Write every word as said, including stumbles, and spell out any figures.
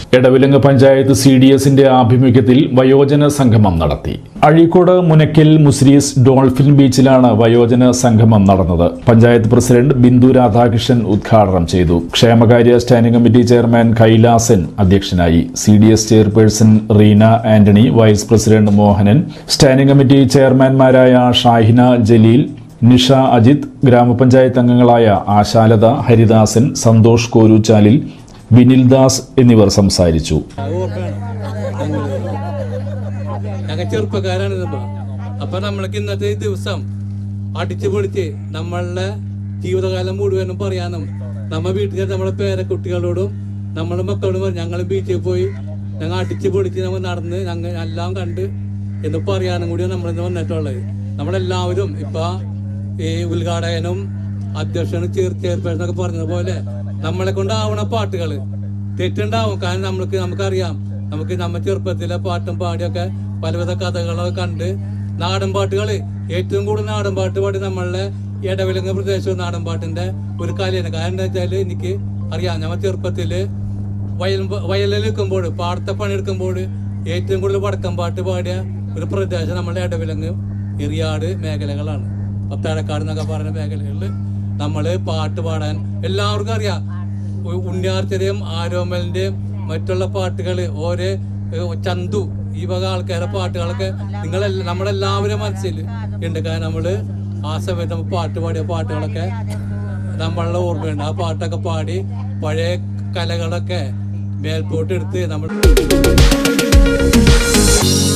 Edavilangu panchayat C D എസിന്റെ ആഭിമുഖ്യത്തിൽ വയോജന സംഗമം നടത്തി. അഴീക്കോട് മുനക്കൽ മുസ്രീസ് ഡോൾഫിൻ ബീച്ചിലാണ് വയോജന സംഗമം നടന്നത്. പഞ്ചായത്ത് പ്രസിഡന്റ് ബിന്ദു രാധാകൃഷ്ണൻ ഉദ്ഘാടനം ചെയ്തു. ക്ഷേമകാര്യ സ്റ്റാൻഡിംഗ് കമ്മിറ്റി ചെയർമാൻ കൈലാസൻ അധ്യക്ഷനായി. C D S chairperson Reena Antony, vice president Mohanan, standing committee ചെയർമാൻമാരായ ഷാഹിന ജലീൽ, നിഷ അജിത്, ഗ്രാമപഞ്ചായത്ത് അംഗങ്ങളായ ആശാലത, ഹരിദാസൻ, സന്തോഷ് കോരൂച്ചാലിൽ, വിനിൽദാസ് എന്നിവർ സംസാരിച്ചു. ചെറുപ്പക്കാരാണ്. അപ്പൊ നമ്മൾക്ക് ഇന്നത്തെ ദിവസം അടിച്ചു പൊളിച്ച് നമ്മളുടെ ജീവിതകാലം മുഴുവനും പറയാനും നമ്മ വീട്ടിൽ നമ്മളെ പേരക്കുട്ടികളോടും നമ്മളെ മക്കളോടും ഞങ്ങൾ ബീച്ചിൽ പോയി ഞങ്ങൾ അടിച്ചു പൊളിച്ച് നമ്മൾ നടന്ന് ഞങ്ങൾ എല്ലാം കണ്ട് എന്ന് പറയാനും കൂടിയാണ് നമ്മളിന്ന് വന്നിട്ടുള്ളത്. നമ്മളെല്ലാവരും ഇപ്പൊ ഈ ഉദ്ഘാടകനും അധ്യക്ഷനും ചെയർപേഴ്സണൊക്കെ പറഞ്ഞതുപോലെ നമ്മളെ കൊണ്ടാവണ പാട്ടുകൾ തെറ്റുണ്ടാവും. കാരണം നമ്മൾക്ക് നമുക്കറിയാം, നമുക്ക് നമ്മ ചെറുപ്പത്തിലെ പാട്ടും പാടിയൊക്കെ പലവിധ കഥകളൊക്കെ കണ്ട് നാടൻ പാട്ടുകൾ ഏറ്റവും കൂടുതൽ നാടൻ പാട്ട് പാടി നമ്മളുടെ ഇടവിലങ്ങ് പ്രദേശവും നാടൻ പാട്ടിന്റെ ഒരു കലയാണ്. കാരണം എന്താ വെച്ചാൽ എനിക്ക് അറിയാം, നമ്മ ചെറുപ്പത്തില് വയൽ വയലിൽ നിൽക്കുമ്പോൾ പാടത്തെ പണിയെടുക്കുമ്പോൾ ഏറ്റവും കൂടുതൽ വടക്കം പാട്ട് പാടിയ ഒരു പ്രദേശം നമ്മുടെ ഇടവിലങ്ങ് എറിയാട് മേഖലകളാണ്. പത്താഴക്കാട് എന്നൊക്കെ പറയുന്ന മേഖലകളിൽ നമ്മള് പാട്ട് പാടാൻ എല്ലാവർക്കും അറിയാം. ഉണ്ണിയാർച്ചയുടെയും ആരോമലിന്റെയും മറ്റുള്ള പാട്ടുകള്, ഓരോ ചന്തു, ഈ വക ആൾക്കാരുടെ പാട്ടുകളൊക്കെ നിങ്ങളെല്ലാം നമ്മളെല്ലാവരും മനസ്സിൽ ഉണ്ട്. കാരണം നമ്മള് ആ സമയത്ത് നമ്മൾ പാട്ട് പാടിയ പാട്ടുകളൊക്കെ നമ്മളുടെ ഓർമ്മയുണ്ട്. ആ പാട്ടൊക്കെ പാടി പഴയ കലകളൊക്കെ മേൽപോട്ടെടുത്ത് നമ്മൾ